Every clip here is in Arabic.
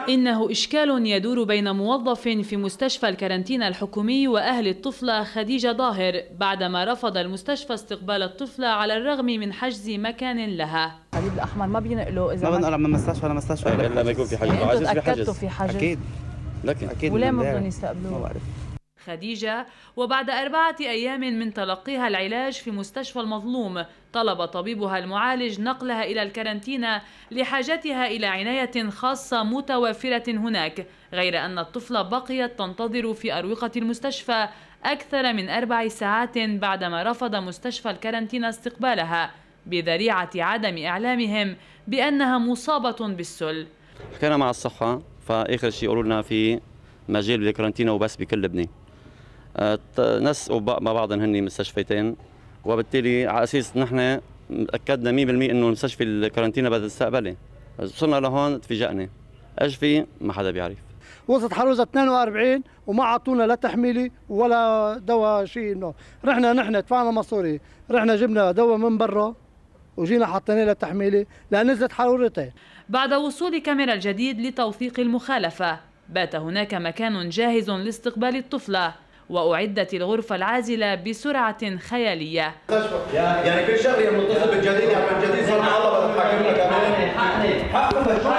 إنه إشكال يدور بين موظف في مستشفى الكارنتينا الحكومي وأهل الطفلة خديجة ظاهر بعدما رفض المستشفى استقبال الطفلة على الرغم من حجز مكان لها. الصليب الأحمر ما بينقلوا إذا ما بنقل من مستشفى لمستشفى إلا ما يكون في حجز. يعني أنتوا تأكدتوا في حجز؟ أكيد لكن أكيد. وليه ما بدهم يستقبلوه؟ ما بعرف. خديجة وبعد 4 أيام من تلقيها العلاج في مستشفى المظلوم طلب طبيبها المعالج نقلها إلى الكارنتينا لحاجتها إلى عناية خاصة متوفرة هناك، غير أن الطفلة بقيت تنتظر في أروقة المستشفى أكثر من 4 ساعات بعدما رفض مستشفى الكارنتينا استقبالها بذريعة عدم إعلامهم بأنها مصابة بالسل. حكينا مع الصحة فآخر شيء قالوا لنا في مجال بالكارنتينا وبس بكل لبنان. نسقوا مع بعضهم هن مستشفيتين، وبالتالي على اساس نحن اكدنا 100% انه مستشفى الكارنتينا بدها تستقبلي. وصلنا لهون تفاجئنا ايش في ما حدا بيعرف. وصلت حروزه 42 وما اعطونا لا تحميلي ولا دواء شيء. انه رحنا نحن دفعنا مصاري، رحنا جبنا دواء من برا وجينا حطينا له تحميلي لان نزلت حرورتين. بعد وصول كاميرا الجديد لتوثيق المخالفه بات هناك مكان جاهز لاستقبال الطفله، وأعدت الغرفة العازلة بسرعة خيالية. يعني كل شهر متصل بالجديد، يعني الجديد صار مع الله بدك تحاكمنا كمان. حقنا شو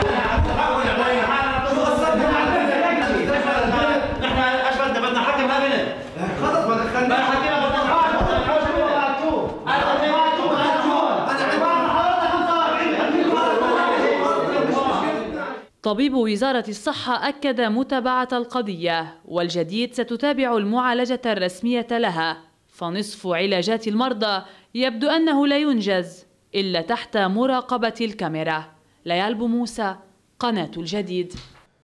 نحن ايش بدنا حكم ما بنت. خلص ما دخلنا حكينا بدنا طبيب وزارة الصحة أكد متابعة القضية، والجديد ستتابع المعالجة الرسمية لها، فنصف علاجات المرضى يبدو أنه لا ينجز إلا تحت مراقبة الكاميرا. ليال بو موسى، قناة الجديد.